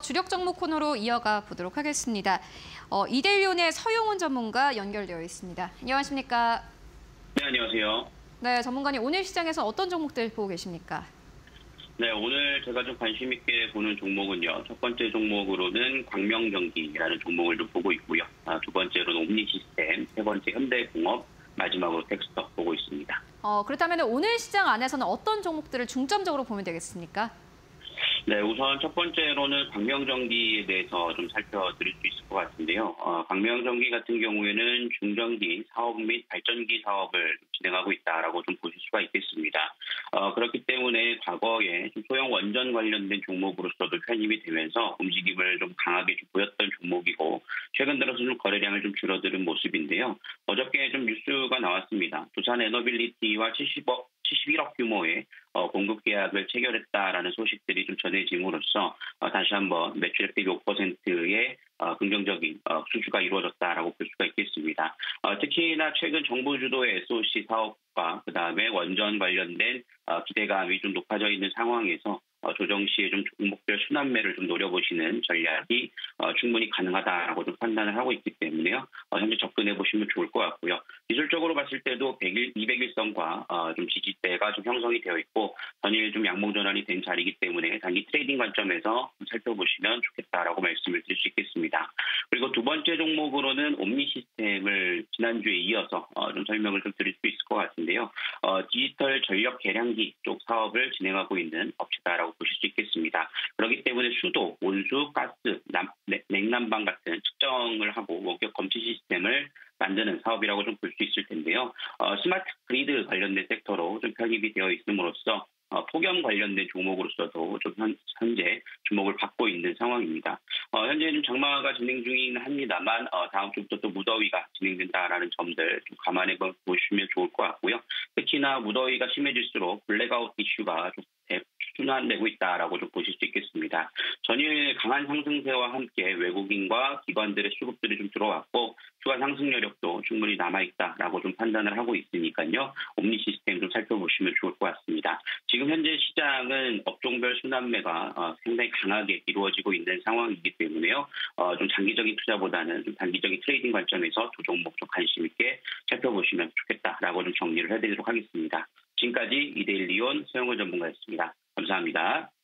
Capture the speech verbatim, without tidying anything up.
주력 종목 코너로 이어가 보도록 하겠습니다. 어, 이데일리온의 서용훈 전문가 연결되어 있습니다. 안녕하십니까? 네, 안녕하세요. 네, 전문가님 오늘 시장에서 어떤 종목들 보고 계십니까? 네, 오늘 제가 좀 관심 있게 보는 종목은요. 첫 번째 종목으로는 광명전기라는 종목을 좀 보고 있고요. 아, 두 번째로는 옴니시스템, 세 번째 현대공업, 마지막으로 텍스터 보고 있습니다. 어, 그렇다면 오늘 시장 안에서는 어떤 종목들을 중점적으로 보면 되겠습니까? 네, 우선 첫 번째로는 광명전기에 대해서 좀 살펴드릴 수 있을 것 같은데요. 어, 광명전기 같은 경우에는 중전기 사업 및 발전기 사업을 진행하고 있다라고 좀 보실 수가 있겠습니다. 어, 그렇기 때문에 과거에 좀 소형 원전 관련된 종목으로서도 편입이 되면서 움직임을 좀 강하게 좀 보였던 종목이고, 최근 들어서 좀 거래량을 좀 줄어드는 모습인데요. 어저께 좀 뉴스가 나왔습니다. 두산 에너빌리티와 칠십억 칠십일억 규모의 어, 공급 계약을 체결했다라는 소식들이 좀 전해짐으로써 어, 다시 한번 매출액 대비 오 퍼센트의 어, 긍정적인 어, 수주가 이루어졌다라고 볼 수가 있겠습니다. 어, 특히나 최근 정부 주도의 에스오씨 사업과 그다음에 원전 관련된 어, 기대감이 좀 높아져 있는 상황에서 어, 조정 시에 좀 종목별 순환매를 좀 노려보시는 전략이 어, 충분히 가능하다라고 좀 판단을 하고 있기 때문에요. 어, 현재 접근해 보시면 좋을 것 같고요. 기술적으로 봤을 때도 백일, 이백일선과 어, 좀 지지대가 좀 형성이 되어 있고 전일 좀 양봉 전환이 된 자리이기 때문에 단기 트레이딩 관점에서 살펴보시면 좋겠다라고 말씀을 드릴 수 있겠습니다. 그리고 두 번째 종목으로는 옴니시스템을 지난주에 이어서 어, 좀 설명을 좀 드릴 수 있을 것 같은데요. 어, 디지털 전력 계량기 쪽 사업을 진행하고 있는 업체다라고 보실 수 있겠습니다. 그렇기 때문에 수도, 온수, 가스, 남, 냉난방 같은 측정을 하고 원격 검체 시스템을 만드는 사업이라고 좀 볼 수 있을 텐데요. 어, 스마트 그리드 관련된 섹터로 좀 편입이 되어 있음으로써 어, 폭염 관련된 종목으로서도 좀 현, 현재 주목을 받고 있는 상황입니다. 어, 현재 좀 장마가 진행 중이긴 합니다만 어, 다음 주부터 또 무더위가 진행된다라는 점들 좀 감안해 보시면 좋을 것 같고요. 특히나 무더위가 심해질수록 블랙아웃 이슈가 좀 순환되고 있다라고 좀 보실 수 있겠습니다. 전일 강한 상승세와 함께 외국인과 기관들의 수급들이 좀 들어왔고 추가 상승 여력도 충분히 남아있다라고 좀 판단을 하고 있으니까요. 옴니 시스템 좀 살펴보시면 좋을 것 같습니다. 지금 현재 시장은 업종별 순환매가 어, 상당히 강하게 이루어지고 있는 상황이기 때문에요. 어, 좀 장기적인 투자보다는 좀 단기적인 트레이딩 관점에서 두 종목 좀 관심 있게 살펴보시면 좋겠다라고 좀 정리를 해드리도록 하겠습니다. 지금까지 이데일리온 서용훈 전문가였습니다. 감사합니다.